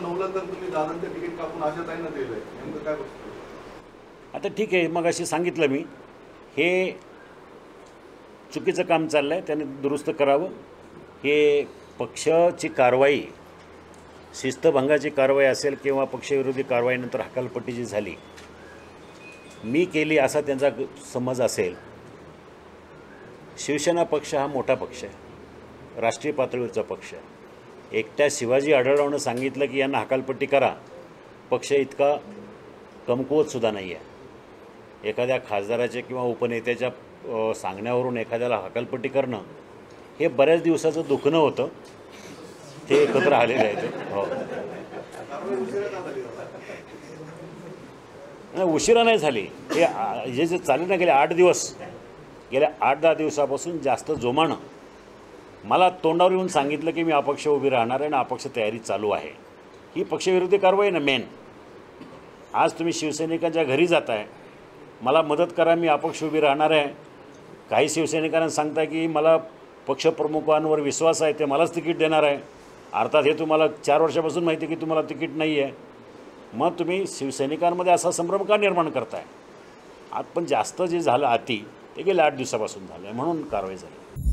2009ला तर तुम्ही दादांचं तिकीट कापून आशाताईंना दिलंय, नेमकं काय बघतो? आता ठीक आहे, मग अशी सांगितलं मी, हे चुकीचं काम चाललं आहे, त्याने दुरुस्त करावं. हे पक्षाची कारवाई, शिस्तभंगाची कारवाई असेल किंवा पक्षविरोधी कारवाईनंतर हकालपट्टी जी झाली मी केली असा त्यांचा समज असेल. शिवसेना पक्ष हा मोठा पक्ष आहे, राष्ट्रीय पातळीवरचा पक्ष आहे. एकट्या शिवाजी आढळरावनं सांगितलं की यांना हकालपट्टी करा, पक्ष इतका कमकुवतसुद्धा नाही आहे. एखाद्या खासदाराच्या किंवा उपनेत्याच्या सांगण्यावरून एखाद्याला हकालपट्टी करणं हे बऱ्याच दिवसाचं दुखणं होतं. ते एकत्र आलेले आहेत. हो, नाही उशिरा नाही झाली. हे जे चालले ना गेले 8 दिवस, गेल्या 8-10 दिवसापासून जास्त जोमानं मला तोंडावर येऊन सांगितलं की मी अपक्ष उभी राहणार आहे आणि अपक्ष तयारी चालू आहे. ही पक्षविरोधी कारवाई ना मेन. आज तुम्ही शिवसैनिकांच्या घरी जाताय, मला मदत करा, मी अपक्ष उभी राहणार आहे. काही शिवसैनिकांना सांगताय की मला पक्षप्रमुखांवर विश्वास आहे, ते मलाच तिकीट देणार आहे. अर्थात हे तुम्हाला 4 वर्षापासून माहिती आहे की तुम्हाला तिकीट नाही आहे. मग तुम्ही शिवसैनिकांमध्ये असा संभ्रम का निर्माण करताय? पण जास्त जे झालं अति ते गेल्या 8 दिवसापासून झालं आहे, म्हणून कारवाई झाली.